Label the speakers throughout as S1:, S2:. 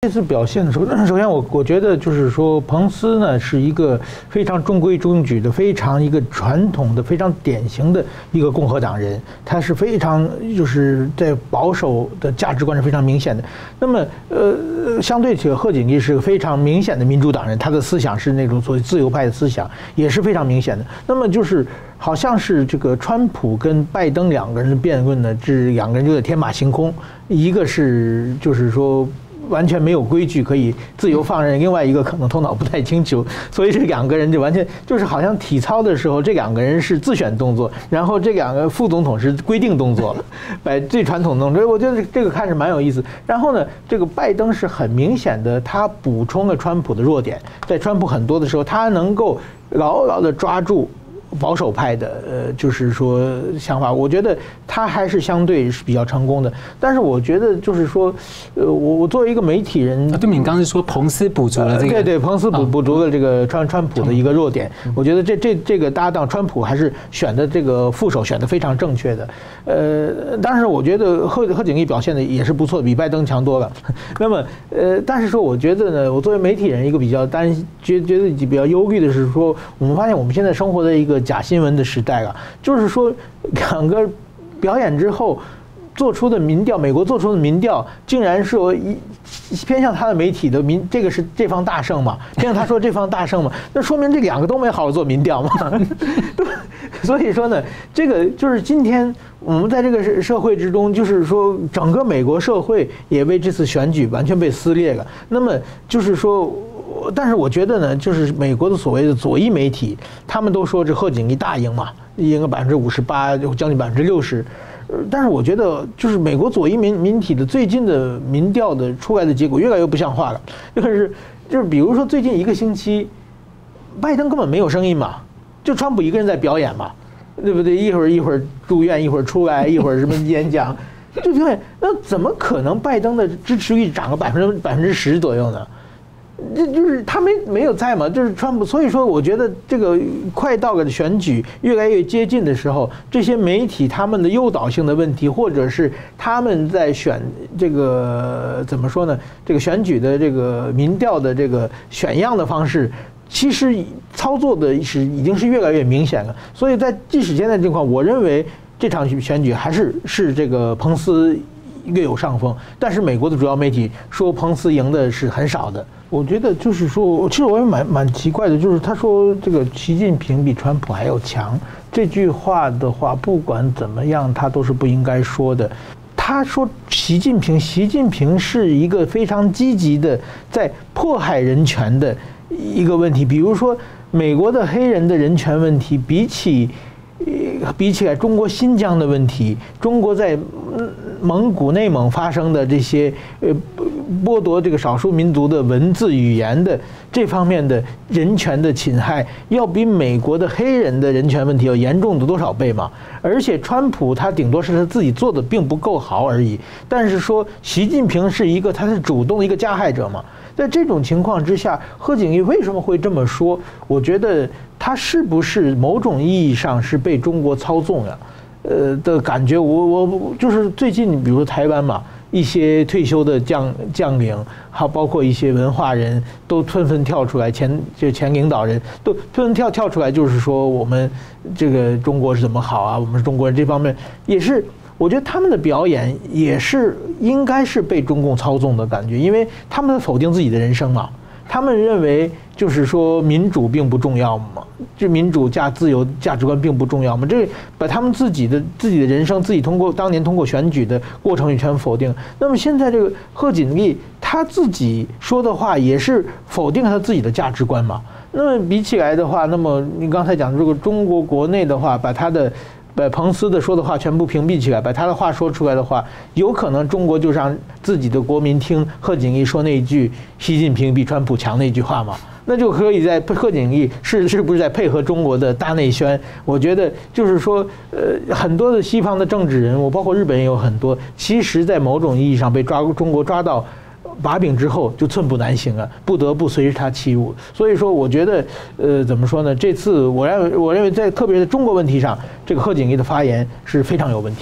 S1: 这次表现的时候，首先我觉得就是说，彭斯呢是一个非常中规中矩的、非常一个传统的、非常典型的一个共和党人，他是非常就是在保守的价值观是非常明显的。那么相对起来，贺锦丽是个非常明显的民主党人，他的思想是那种所谓自由派的思想，也是非常明显的。那么就是好像是这个川普跟拜登两个人的辩论呢，这两个人有点天马行空，一个是就是说完全没有规矩可以自由放任，另外一个可能头脑不太清楚，所以这两个人就完全就是好像体操的时候，这两个人是自选动作，然后这两个副总统是规定动作，把最传统动作，我觉得这个看着蛮有意思。然后呢，这个拜登是很明显的，他补充了川普的弱点，在川普很多的时候，他能够牢牢的抓住保守派的就是说想法，我觉得他还是相对是比较成功的。但是我觉得就是说，我作为一个媒体人，
S2: 对，你刚刚是说彭斯补足了这个，
S1: 对，彭斯补足了这个川普的一个弱点。我觉得这个搭档川普还是选的这个副手选的非常正确的。当然我觉得贺锦丽表现的也是不错，比拜登强多了。那么但是说我觉得呢，我作为媒体人一个比较觉得比较忧虑的是说，我们发现我们现在生活在一个假新闻的时代了，就是说两个表演之后做出的民调，美国做出的民调竟然说偏向他的媒体的这个是这方大胜嘛，偏向他说这方大胜嘛，那说明这两个都没好好做民调嘛。所以说呢，这个就是今天我们在这个社会之中，就是说整个美国社会也为这次选举完全被撕裂了。那么就是说，但是我觉得呢，就是美国的所谓的左翼媒体，他们都说这贺锦丽大赢嘛，赢了58%，就将近60%。但是我觉得，就是美国左翼民体的最近的民调的出来的结果越来越不像话了。就是比如说最近一个星期，拜登根本没有声音嘛，就川普一个人在表演嘛，对不对？一会儿住院，一会儿出来，一会儿什么演讲，就表演。那怎么可能拜登的支持率涨个10%左右呢？这就是他没有在嘛，就是川普。所以说，我觉得这个快到了选举越来越接近的时候，这些媒体他们的诱导性的问题，或者是他们在选这个怎么说呢？这个选举的这个民调的这个选样的方式，其实操作的已经是越来越明显了。所以在即使现在情况，我认为这场选举还是这个彭斯略有上风，但是美国的主要媒体说彭斯赢的是很少的。我觉得就是说，其实我也蛮奇怪的，就是他说这个习近平比川普还要强，这句话的话，不管怎么样，他都是不应该说的。他说习近平是一个非常积极的在迫害人权的一个问题，比如说美国的黑人的人权问题，比起来中国新疆的问题，中国在蒙古内蒙发生的这些剥夺这个少数民族的文字语言的这方面的人权的侵害，要比美国的黑人的人权问题要严重的多少倍嘛？而且川普他顶多是他自己做的并不够好而已，但是说习近平是一个他是主动的一个加害者嘛？在这种情况之下，贺锦丽为什么会这么说？我觉得他是不是某种意义上是被中国操纵了？的感觉，我就是最近，比如说台湾嘛，一些退休的将领，还包括一些文化人都纷纷跳出来，前领导人都纷纷跳出来，就是说我们这个中国是怎么好啊？我们是中国人，这方面也是。我觉得他们的表演也是应该是被中共操纵的感觉，因为他们否定自己的人生嘛，他们认为就是说民主并不重要嘛，这民主加自由价值观并不重要嘛，这把他们自己的人生自己当年通过选举的过程全否定。那么现在这个贺锦丽他自己说的话也是否定他自己的价值观嘛。那么比起来的话，那么你刚才讲如果中国国内的话，把彭斯的说的话全部屏蔽起来，把他的话说出来的话，有可能中国就让自己的国民听贺锦丽说那句习近平比川普强那句话嘛，那就可以在贺锦丽是不是在配合中国的大内宣？我觉得就是说，很多的西方的政治人物，包括日本也有很多，其实在某种意义上被中国抓到把柄之后就寸步难行了，不得不随着他起舞。所以说，我觉得，怎么说呢？这次我认为在特别是中国问题上，这个贺锦丽的发言是非常有问题的。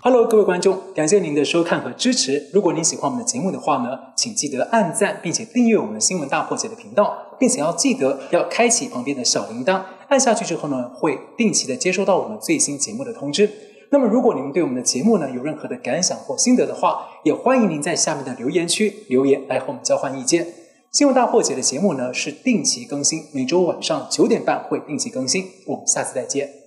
S3: Hello， 各位观众，感谢您的收看和支持。如果您喜欢我们的节目的话呢，请记得按赞，并且订阅我们新闻大破解的频道，并且要记得要开启旁边的小铃铛，按下去之后呢，会定期的接收到我们最新节目的通知。那么，如果您对我们的节目呢有任何的感想或心得的话，也欢迎您在下面的留言区留言来和我们交换意见。新闻大破解的节目呢是定期更新，每周晚上9点半会定期更新。我们下次再见。